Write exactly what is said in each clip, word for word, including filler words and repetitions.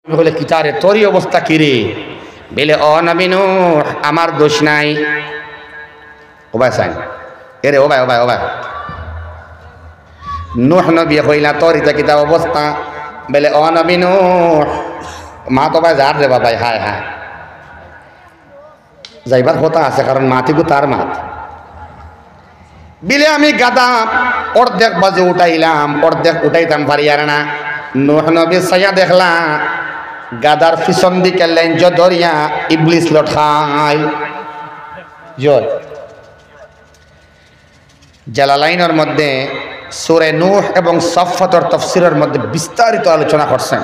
বলে কিতারে তোরই অবস্থা কিরে বেলে অ নবী নূহ আমার দোষ নাই ও ভাই সাইন এরে ও ভাই ও ভাই ও ভাই নূহ নবী কইলা তোর ইতা কিতা অবস্থা বেলে অ নবী নূহ মা তো ভাই যার রে বাবাই হায় হায় যাইবার কথা আছে কারণ মাটিগু তার মাত বিলে আমি গাদা অর্ধেক বাজে উঠাইলাম অর্ধেক উঠাইতাম পারি আর না নূহ নবী সাইয়া দেখলা গাদার পিছন দিকে লেঞ্জ দরিয়া ইবলিস লটখায় জয় জালালাইনের মধ্যে সূরা নূহ এবং সফফাতের তাফসীরের মধ্যে বিস্তারিত আলোচনা করছেন।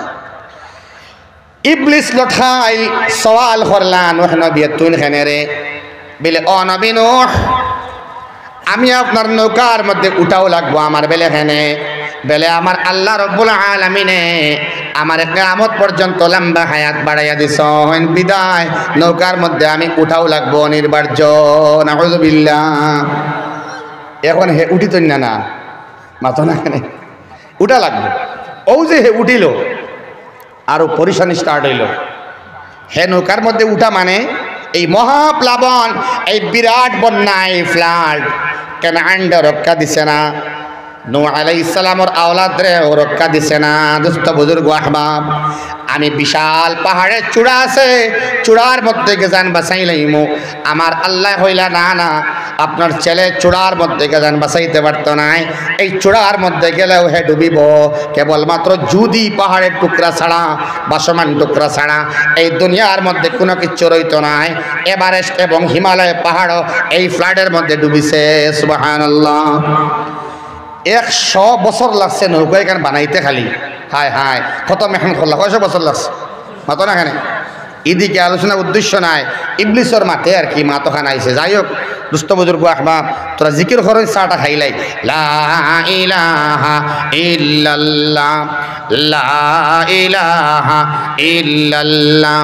ইবলিস লটখাই সওয়াল করলা নূহ নবী তুই এখানে রে বলে ও নবী নূহ আমি আপনার নৌকার মধ্যে উঠাও লাগবো আমার বেলে এখানে বেলে আমার আল্লাহ রব্বুল আলামিনে আমার কিয়ামত পর্যন্ত লম্বা হায়াত বাড়াইয়া দিছেন বিদায় নৌকার মধ্যে আমি উঠাও লাগবো নির্বার্য নাউযুবিল্লাহ। এখন হে উঠিত না না মাতো না কেন উঠা লাগবে ও যে হে উঠিল আরো পরিশানি স্টার্ট হইল। হে নৌকার মধ্যে উঠা মানে এই মহাপ্লাবন এই বিরাট বন্যা এই ফ্লাড কেন আন্ডা রক্ষা দিছে না নূহ আলাইহিস সালামের আওলাদ রে রক্ষা দিছে না। দোস্ত বুজুর্গ আহবাব আমি বিশাল পাহাড়ের চূড়া আছে চূড়ার মধ্যে গেজান বাঁচাইলাইমু আমার আল্লাহ হইলা না না আপনার ছেলে চূড়ার মধ্যে গেজান বাঁচাইতে পারতো না এই চূড়ার মধ্যে গেলেও হে ডুবিব কেবলমাত্র যদি পাহাড়ের টুকরা ছাড়া বাসমান টুকরা ছাড়া এই দুনিয়ার মধ্যে কোনো কিছু রইতো নাই। এভারেস্ট এবং হিমালয় পাহাড়ও এই ফ্লাডের মধ্যে ডুবিছে সুবহানাল্লাহ। একশো বছর লাগছে নৌকা এখানে বানাইতে খালি হায় হায় কত মেহনত করলা কয়শো বছর লাগছে মাতো না এখানে এদিকে আলোচনার উদ্দেশ্য নাই ইবলিসর মাতে আর কি মাতো খান আইছে। যাই হোক দুস্থ বুজুর্গ আহবাব তোরা জিকির করেন চাটা খাইলাই লা ইলাহা ইল্লাল্লাহ লা ইলাহা ইল্লাল্লাহ।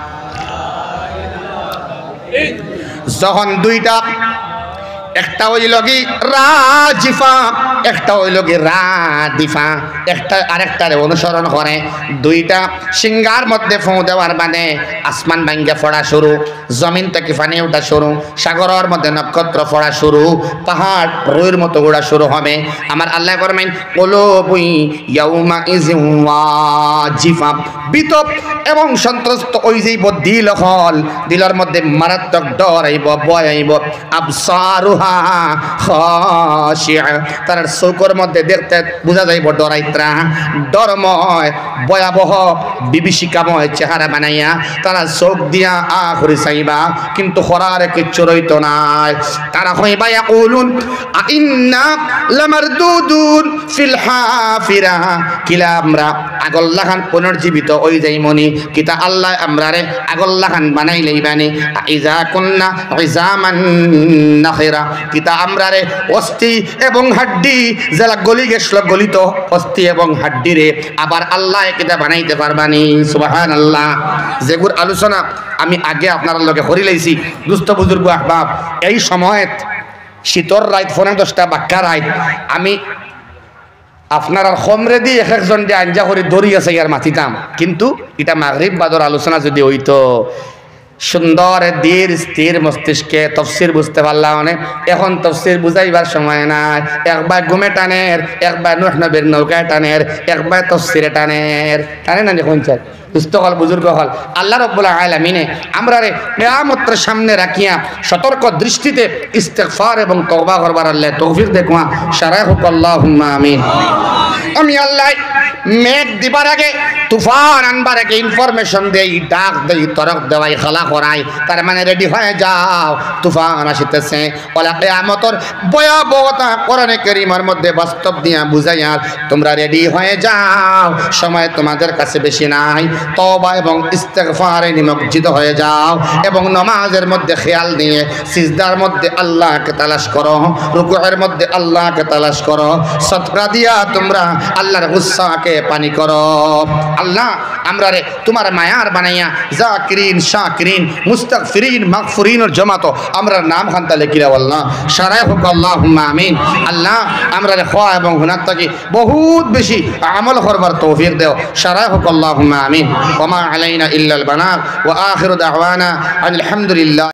যখন দুইটা একটা হইল কি রাজিফা একটা হইল কি রাদিফা একটা আরেকটারে অনুসরণ করে দুইটা সিংহার মধ্যে ফোঁ দেওয়ার মানে আসমান ভাঙ্গে ফোড়া শুরু জমিন থেকে পানি ওঠা শুরু সাগরের মধ্যে নক্ষত্র ফোড়া শুরু পাহাড় রুইর মতো ওড়া শুরু হবে। আমার আল্লাহ ফরমাইন কুলুবুন ইয়াউমা ইযিন ওয়াজিফা বিতপ এবং সন্ত্রস্ত ওই যাইব দিল হল দিলের মধ্যে মারাত্মক ডর আইব ভয় আইব আবসারুহা খাশিআ তার চোখের মধ্যে দেখতে বোঝা যাইব ডরাইত্রা ডরময় ভয়াবহ বিভীষিকাময় চেহারা বানাইয়া তারা চোখ দিয়া আখরি চাইবা কিন্তু খরার কিচ্ছু রইত নাই। তারা হইবা ইয়াকুলুন আইন্না লামারদুদুন ফিল হাফিরা কিলা আমরা আগল্লাহান পুনর্জীবিত ওই যাইমনি কিতা আল্লাহ আমরারে আগল্লাহান বানাই লইবানি ইজা কুন্না ইজামান নাখিরা কিতা আমরারে অস্থি এবং হাড্ডি যারা গলি গেছিল গলিত অস্থি এবং হাড্ডি রে আবার আল্লাহ কিতা বানাইতে পারবানি সুবহানাল্লাহ। যেগুর আলোচনা আমি আগে আপনার লগে করি লাইছি দুস্থ বুজুর্গ আহবাব এই সময়ত শীতর রাত ফোনে দশটা বাক্কা রাত আমি আপনার আর খমরে দিয়ে এক একজন দিয়ে আঞ্জা করে দড়ি আছে ইয়ার মাতিতাম কিন্তু এটা মাগরিব বাদর আলোচনা যদি হইতো সুন্দর ধীর স্থির মস্তিষ্কে তফসির বুঝতে পারলাম অনেক। এখন তফসির বুঝাইবার সময় নাই একবার ঘুমে টানের একবার নূহ নবীর নৌকায় টানের একবার তফসিরে টানের টানে না দেখুন চাই দুস্থ হল বুজুর্গ হল আল্লাহ রব্বুল আলামিনে আমরা রে কিয়ামতের সামনে রাখিয়া সতর্ক দৃষ্টিতে ইস্তেগফার এবং তওবা করবার আল্লাহ তৌফিক দেখুয়া সারাই হোক আল্লাহুম্মা আমিন। আমি আল্লাহ মেঘ দিবার আগে তুফান আনবার আগে ইনফরমেশন দেই ডাক দেই তরক দেওয়াই খালা করাই তার মানে রেডি হয়ে যাও তুফান আসিতেছে ওলা কিয়ামতের ভয়াবহতা কোরআনে কারীমের মধ্যে বাস্তব দিয়া বুঝাইয়া তোমরা রেডি হয়ে যাও সময় তোমাদের কাছে বেশি নাই তওবা এবং ইস্তেগফারে নিমজ্জিত হয়ে যাও এবং নামাজের মধ্যে খেয়াল নিয়ে সিজদার মধ্যে আল্লাহকে তালাশ করো রুকুয়ের মধ্যে আল্লাহকে তালাশ করো সদকা দিয়া তোমরা আল্লাহর গুসাকে পানি করো। আল্লাহ আমরা রে তোমার মায়ার বানাইয়া জাকিরিন শাকিরিন মুস্তাগফিরিন মাগফুরিনের জমাতো আমরা নাম খান্তা লেখিরা আল্লাহ সারাই হোক আল্লাহুম্মা আমিন। আল্লাহ আমরা রে খোয়া এবং হুনার থাকি বহুত বেশি আমল করবার তৌফিক দেও সারাই হোক আল্লাহুম্মা আমিন। ওয়া মা আলাইনা ইল্লাল বালাগ ওয়া আখিরু দাওয়ানা আলহামদুলিল্লাহ।